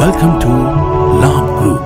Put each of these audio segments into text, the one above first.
Welcome to Labh Group.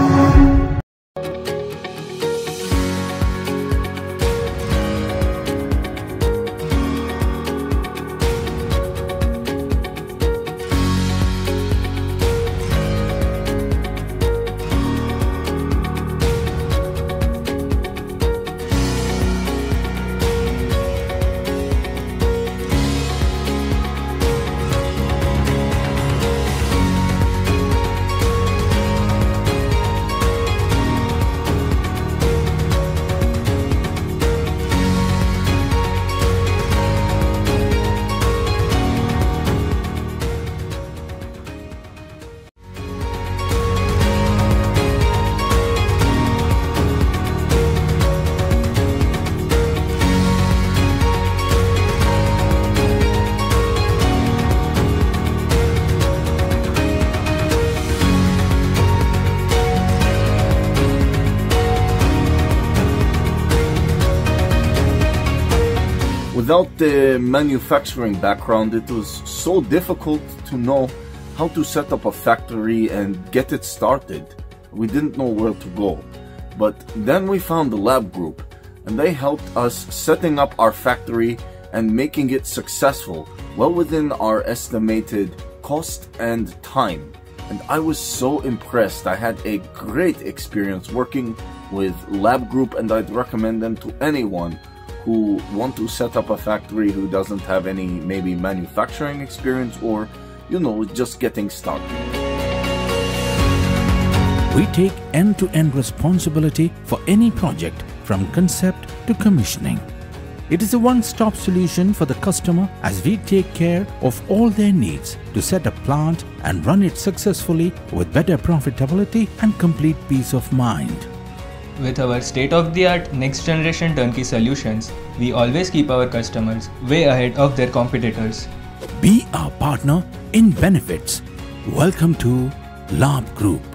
Without the manufacturing background, it was so difficult to know how to set up a factory and get it started. We didn't know where to go. But then we found the Labh Group, and they helped us setting up our factory and making it successful, well within our estimated cost and time. And I was so impressed. I had a great experience working with Labh Group, and I'd recommend them to anyone who want to set up a factory who doesn't have any maybe manufacturing experience or, just getting started. We take end-to-end responsibility for any project from concept to commissioning. It is a one-stop solution for the customer as we take care of all their needs to set a plant and run it successfully with better profitability and complete peace of mind. With our state-of-the-art next-generation turnkey solutions, we always keep our customers way ahead of their competitors. Be our partner in benefits. Welcome to Labh Group.